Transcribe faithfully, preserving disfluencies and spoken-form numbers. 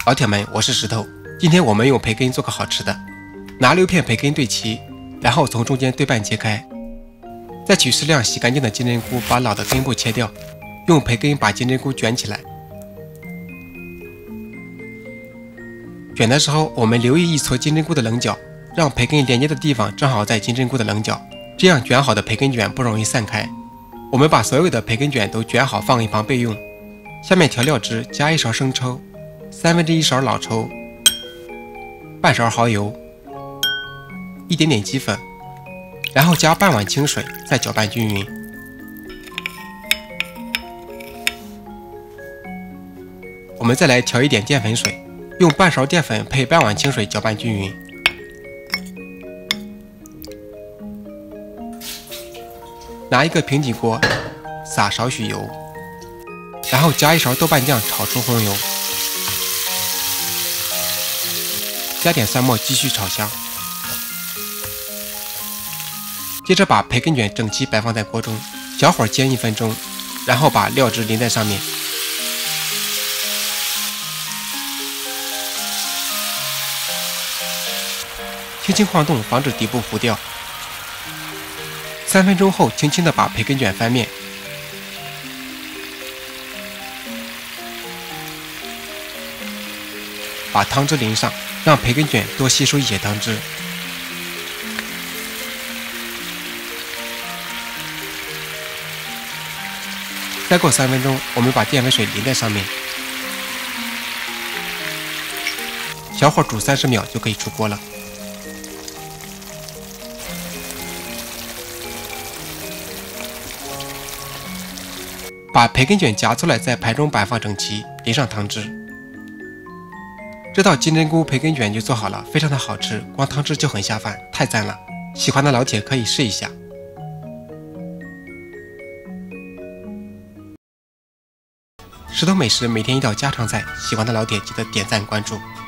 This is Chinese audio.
老铁们，我是石头。今天我们用培根做个好吃的，拿六片培根对齐，然后从中间对半切开，再取适量洗干净的金针菇，把老的根部切掉，用培根把金针菇卷起来。卷的时候，我们留意一撮金针菇的棱角，让培根连接的地方正好在金针菇的棱角，这样卷好的培根卷不容易散开。我们把所有的培根卷都卷好，放一旁备用。下面调料汁加一勺生抽，三分之一勺老抽，半勺蚝油，一点点鸡粉，然后加半碗清水，再搅拌均匀。我们再来调一点淀粉水，用半勺淀粉配半碗清水搅拌均匀。拿一个平底锅，撒少许油，然后加一勺豆瓣酱炒出红油，加点蒜末继续炒香。接着把培根卷整齐摆放在锅中，小火煎一分钟，然后把料汁淋在上面。轻轻晃动，防止底部糊掉。三分钟后，轻轻地把培根卷翻面，把汤汁淋上，让培根卷多吸收一些汤汁。再过三分钟，我们把淀粉水淋在上面，小火煮三十秒就可以出锅了。把培根卷夹出来，在盘中摆放整齐，淋上汤汁。这道金针菇培根卷就做好了，非常的好吃，光汤汁就很下饭，太赞了！喜欢的老铁可以试一下。石头美食每天一道家常菜，喜欢的老铁记得点赞关注。